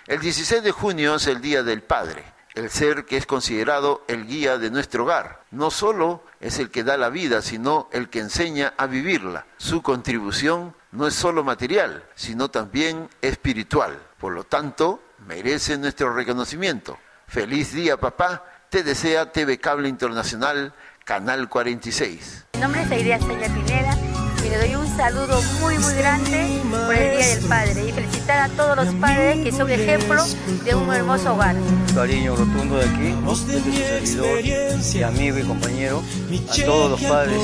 El 16 de junio es el Día del Padre, el ser que es considerado el guía de nuestro hogar. No solo es el que da la vida, sino el que enseña a vivirla. Su contribución no es solo material, sino también espiritual. Por lo tanto, merece nuestro reconocimiento. Feliz día, papá. Te desea TV Cable Internacional, Canal 46. Mi nombre es Aidea Seña Pineda y le doy un saludo muy grande por el Día del Padre y felicitar a todos los padres que son ejemplo de un hermoso hogar. Cariño rotundo de aquí, ¿no? Desde su servidor y amigo y compañero, a todos los padres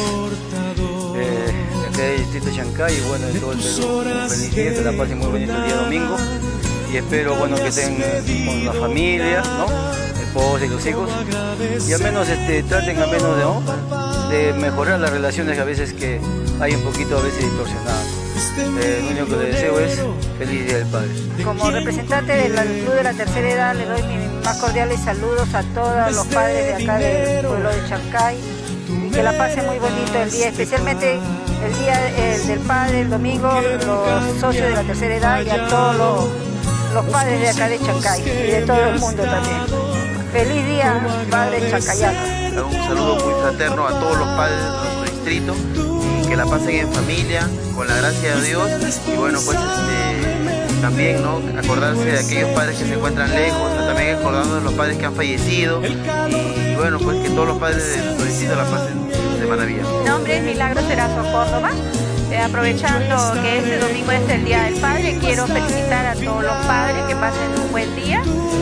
de acá del distrito de Chancay y bueno, de todo el Perú. Feliz día, que la pasen muy bonito el día domingo y espero bueno que estén con la familia, ¿no? Esposa y los hijos y al menos traten al menos de mejorar las relaciones que a veces que hay un poquito a veces distorsionadas. Lo único que le deseo es feliz Día del Padre. Como representante del Club de la Tercera Edad le doy mis más cordiales saludos a todos los padres de acá del pueblo de Chancay y que la pasen muy bonito el día, especialmente el Día del Padre, el domingo, los socios de la Tercera Edad y a todos los padres de acá de Chancay y de todo el mundo también. Feliz día, padres chancayanos. Un saludo muy fraterno a todos los padres de nuestro distrito y que la pasen en familia, con la gracia de Dios y bueno, pues también, ¿no? Acordarse de aquellos padres que se encuentran lejos, también acordarnos de los padres que han fallecido y bueno, pues que todos los padres de nuestro distrito la pasen de maravilla. Mi nombre es Milagros Erazo Córdoba. Aprovechando que este domingo es el Día del Padre, quiero felicitar a todos los padres que pasen un buen día,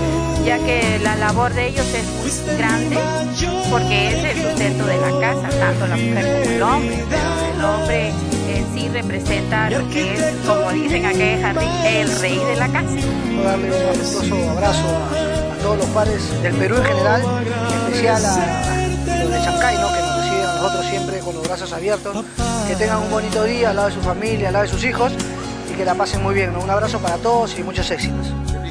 ya que la labor de ellos es muy grande, porque es el sustento de la casa, tanto la mujer como el hombre, pero el hombre en sí representa lo que es, como dicen acá en Jardín, el rey de la casa. Quiero darle un afectuoso abrazo a todos los padres del Perú en general, en especial a los de Chancay, ¿no? Que nos reciben a nosotros siempre con los brazos abiertos, que tengan un bonito día al lado de su familia, al lado de sus hijos y que la pasen muy bien, ¿no? Un abrazo para todos y muchos éxitos.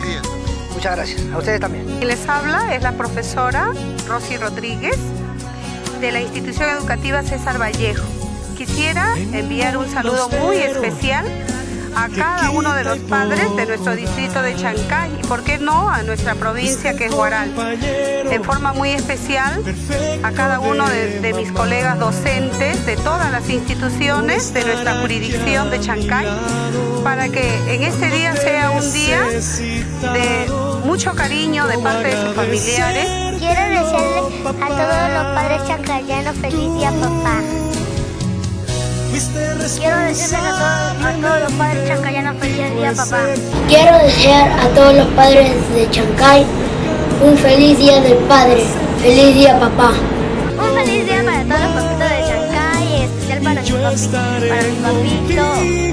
Muchas gracias. A ustedes también. Quien les habla es la profesora Rosy Rodríguez de la institución educativa César Vallejo. Quisiera enviar un saludo muy especial a cada uno de los padres de nuestro distrito de Chancay y, por qué no, a nuestra provincia que es Huaral. En forma muy especial a cada uno de mis colegas docentes de todas las instituciones de nuestra jurisdicción de Chancay, para que en este día sea un día de mucho cariño de parte de sus familiares. Quiero desearle a todos los padres chancayanos feliz día, papá. Quiero desearles a todos los padres chancayanos feliz día, papá. Quiero desear a todos los padres de Chancay un feliz día del padre. Feliz día, papá. Un feliz día para todos los papitos de Chancay, en especial para mi papito.